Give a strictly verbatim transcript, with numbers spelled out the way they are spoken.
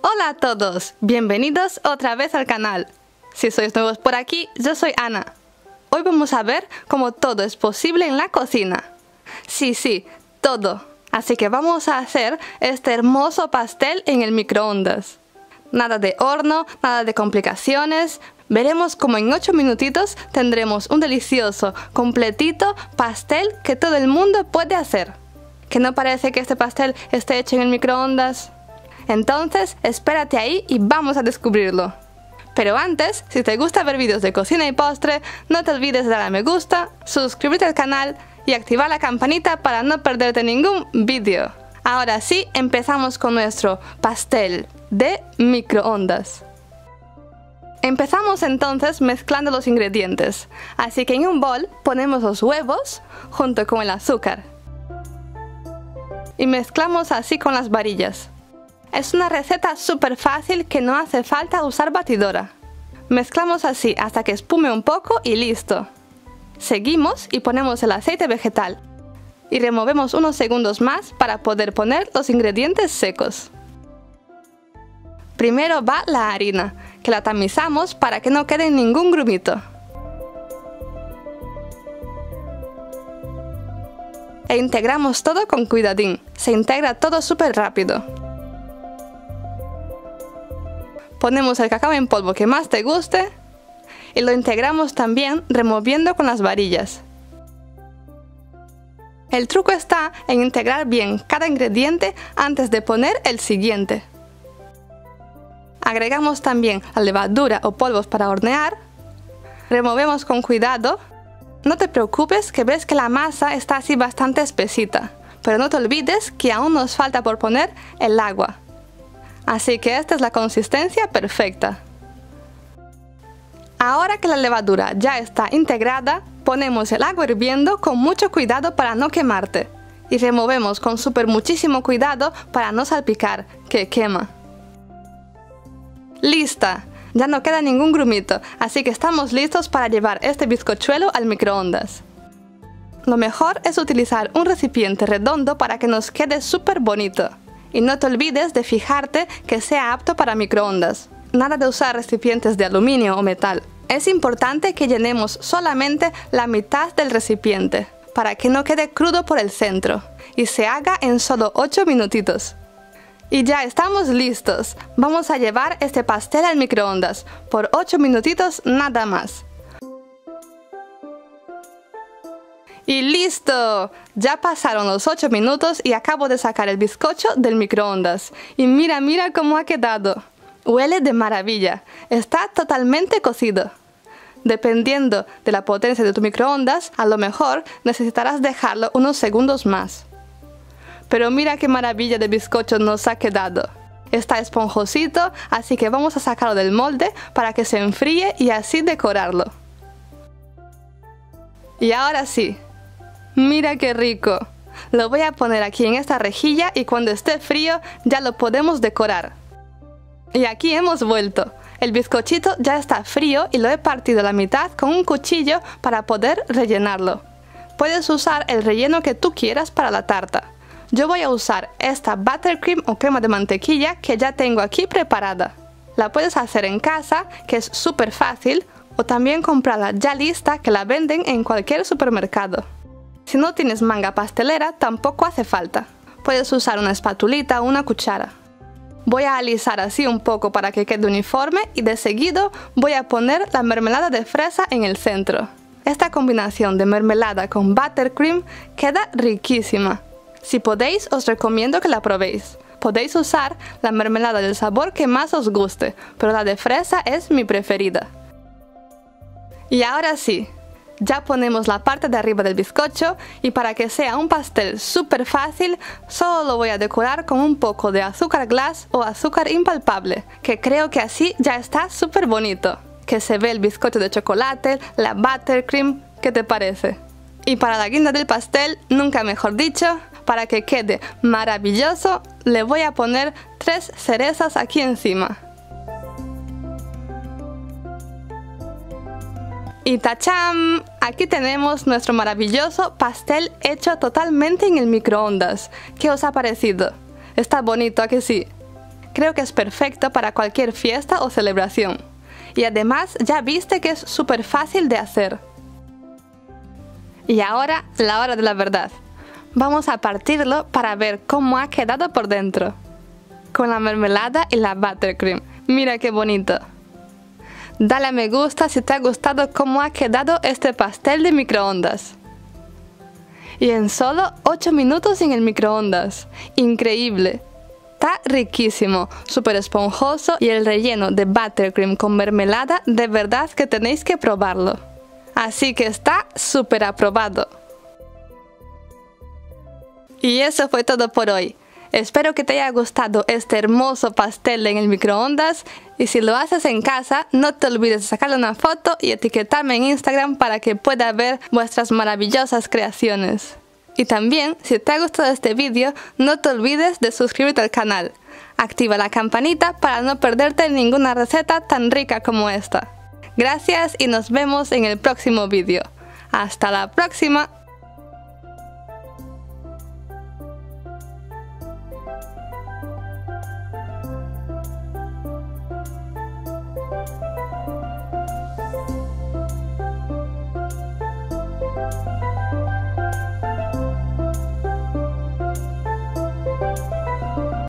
Hola a todos, bienvenidos otra vez al canal. Si sois nuevos por aquí, yo soy Ana. Hoy vamos a ver cómo todo es posible en la cocina. Sí, sí, todo. Así que vamos a hacer este hermoso pastel en el microondas. Nada de horno, nada de complicaciones. Veremos cómo en ocho minutitos tendremos un delicioso, completito pastel que todo el mundo puede hacer. ¿Que no parece que este pastel esté hecho en el microondas? Entonces, espérate ahí y vamos a descubrirlo. Pero antes, si te gusta ver vídeos de cocina y postre, no te olvides de darle a me gusta, suscribirte al canal y activar la campanita para no perderte ningún vídeo. Ahora sí, empezamos con nuestro pastel de microondas. Empezamos entonces mezclando los ingredientes, así que en un bol ponemos los huevos junto con el azúcar. Y mezclamos así con las varillas. Es una receta súper fácil que no hace falta usar batidora. Mezclamos así hasta que espume un poco y listo. Seguimos y ponemos el aceite vegetal. Y removemos unos segundos más para poder poner los ingredientes secos. Primero va la harina, que la tamizamos para que no quede ningún grumito. E integramos todo con cuidadín, se integra todo súper rápido. Ponemos el cacao en polvo que más te guste y lo integramos también removiendo con las varillas. El truco está en integrar bien cada ingrediente antes de poner el siguiente. Agregamos también la levadura o polvos para hornear. Removemos con cuidado. No te preocupes que ves que la masa está así bastante espesita, pero no te olvides que aún nos falta por poner el agua. Así que esta es la consistencia perfecta. Ahora que la levadura ya está integrada, ponemos el agua hirviendo con mucho cuidado para no quemarte. Y removemos con súper muchísimo cuidado para no salpicar, que quema. ¡Lista! Ya no queda ningún grumito, así que estamos listos para llevar este bizcochuelo al microondas. Lo mejor es utilizar un recipiente redondo para que nos quede súper bonito. Y no te olvides de fijarte que sea apto para microondas. Nada de usar recipientes de aluminio o metal. Es importante que llenemos solamente la mitad del recipiente, para que no quede crudo por el centro, y se haga en solo ocho minutitos. Y ya estamos listos. Vamos a llevar este pastel al microondas, por ocho minutitos nada más. ¡Y listo! Ya pasaron los ocho minutos y acabo de sacar el bizcocho del microondas. Y mira, mira cómo ha quedado. Huele de maravilla. Está totalmente cocido. Dependiendo de la potencia de tu microondas, a lo mejor necesitarás dejarlo unos segundos más. Pero mira qué maravilla de bizcocho nos ha quedado. Está esponjosito, así que vamos a sacarlo del molde para que se enfríe y así decorarlo. Y ahora sí. Mira qué rico. Lo voy a poner aquí en esta rejilla y cuando esté frío ya lo podemos decorar. Y aquí hemos vuelto. El bizcochito ya está frío y lo he partido a la mitad con un cuchillo para poder rellenarlo. Puedes usar el relleno que tú quieras para la tarta. Yo voy a usar esta buttercream o crema de mantequilla que ya tengo aquí preparada. La puedes hacer en casa, que es súper fácil, o también comprarla ya lista que la venden en cualquier supermercado. Si no tienes manga pastelera, tampoco hace falta. Puedes usar una espatulita o una cuchara. Voy a alisar así un poco para que quede uniforme y de seguido voy a poner la mermelada de fresa en el centro. Esta combinación de mermelada con buttercream queda riquísima. Si podéis, os recomiendo que la probéis. Podéis usar la mermelada del sabor que más os guste, pero la de fresa es mi preferida. Y ahora sí, ya ponemos la parte de arriba del bizcocho y para que sea un pastel súper fácil, solo lo voy a decorar con un poco de azúcar glass o azúcar impalpable, que creo que así ya está súper bonito. Que se ve el bizcocho de chocolate, la buttercream, ¿qué te parece? Y para la guinda del pastel, nunca mejor dicho, para que quede maravilloso, le voy a poner tres cerezas aquí encima. Y ¡tachán! Aquí tenemos nuestro maravilloso pastel hecho totalmente en el microondas. ¿Qué os ha parecido? Está bonito, ¿a que sí? Creo que es perfecto para cualquier fiesta o celebración. Y además ya viste que es súper fácil de hacer. Y ahora, la hora de la verdad. Vamos a partirlo para ver cómo ha quedado por dentro. Con la mermelada y la buttercream. Mira qué bonito. Dale a me gusta si te ha gustado cómo ha quedado este pastel de microondas. Y en solo ocho minutos en el microondas. Increíble. Está riquísimo, súper esponjoso y el relleno de buttercream con mermelada de verdad que tenéis que probarlo. Así que está súper aprobado. Y eso fue todo por hoy. Espero que te haya gustado este hermoso pastel en el microondas y si lo haces en casa, no te olvides de sacarle una foto y etiquetarme en Instagram para que pueda ver vuestras maravillosas creaciones. Y también, si te ha gustado este vídeo, no te olvides de suscribirte al canal. Activa la campanita para no perderte ninguna receta tan rica como esta. Gracias y nos vemos en el próximo vídeo. ¡Hasta la próxima!